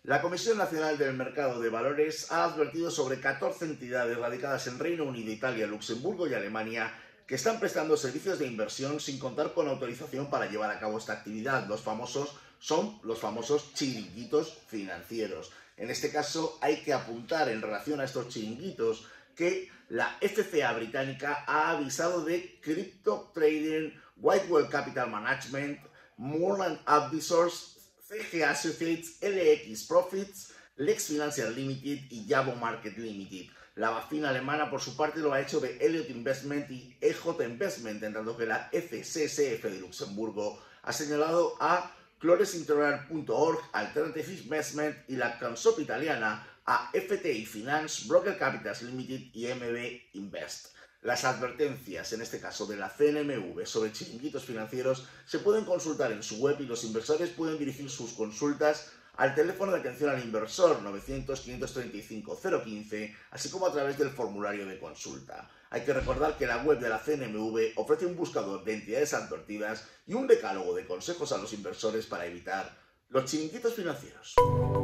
La Comisión Nacional del Mercado de Valores ha advertido sobre 14 entidades radicadas en Reino Unido, Italia, Luxemburgo y Alemania que están prestando servicios de inversión sin contar con autorización para llevar a cabo esta actividad. Son los famosos chiringuitos financieros. En este caso hay que apuntar en relación a estos chiringuitos que la FCA británica ha avisado de Crypto Trading, Whitewell Capital Management, Moreland Advisors, CG Associates, LX Profits, Lex Financial Limited y Jabo Market Limited. La BaFin alemana, por su parte, lo ha hecho de Elliott Investment y EJ Investment, en tanto que la FCSF de Luxemburgo ha señalado a CloresIntegral.org, Alternative Investment y la Consop italiana a FTI Finance, Broker Capitals Limited y MB Invest. Las advertencias, en este caso de la CNMV, sobre chiringuitos financieros se pueden consultar en su web y los inversores pueden dirigir sus consultas al teléfono de atención al inversor 900-535-015, así como a través del formulario de consulta. Hay que recordar que la web de la CNMV ofrece un buscador de entidades advertidas y un decálogo de consejos a los inversores para evitar los chiringuitos financieros.